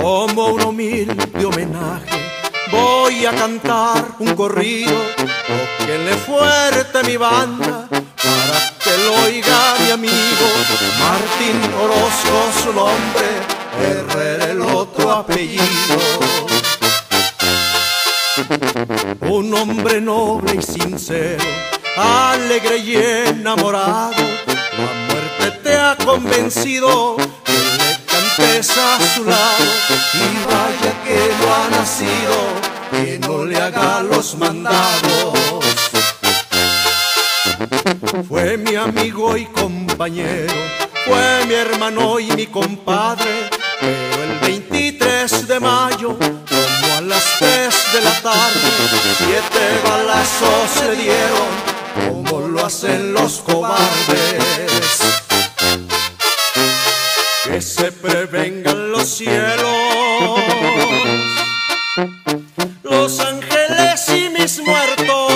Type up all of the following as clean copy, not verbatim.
Como un humilde homenaje voy a cantar un corrido. Tóquenle fuerte mi banda para que lo oiga mi amigo. Martín Orozco su nombre, Herrera el otro apellido. Un hombre noble y sincero, alegre y enamorado. La muerte te ha convencido que le cantes a su lado. Y vaya que no ha nacido, que no le haga los mandados. Fue mi amigo y compañero, fue mi hermano y mi compadre. Pero el 23 de mayo, como a las 3 de la tarde, 7 balazos se dieron, como lo hacen los cobardes. Que se prevengan los cielos, los ángeles y mis muertos,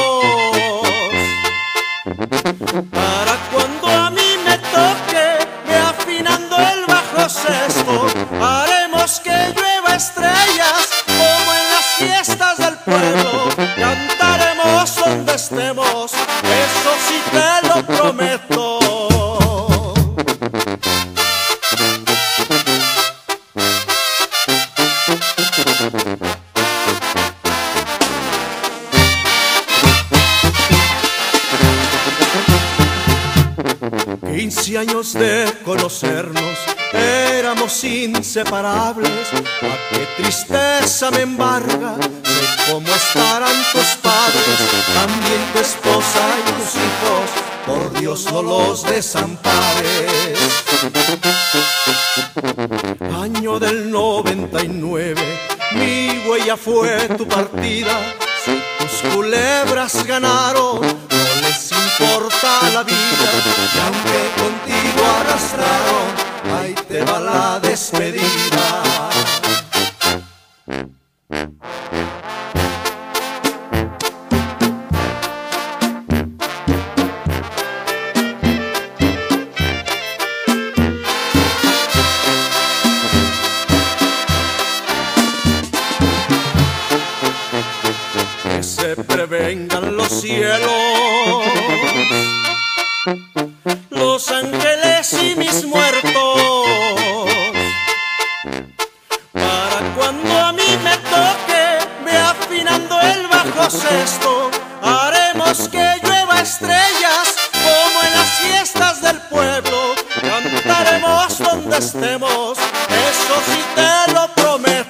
para cuando a mí me toque, me afinando el bajo sexto, haremos que llueva estrellas como en las fiestas del pueblo. Cantaremos donde estemos, eso sí te lo prometo. Años de conocernos, éramos inseparables. Ah, qué tristeza me embarga, sé cómo estarán tus padres, también tu esposa y tus hijos, por Dios no los desampares. Año del 99, mi huella fue tu partida. Si tus culebras ganaron, no les importa la vida, y aunque contigo arrastraron, ahí te va la despedida. Que se prevengan los cielos, los ángeles y mis muertos, para cuando a mí me toque, ve afinando el bajo sexto, haremos que llueva estrellas como en las fiestas del pueblo. Cantaremos donde estemos, eso sí te lo prometo.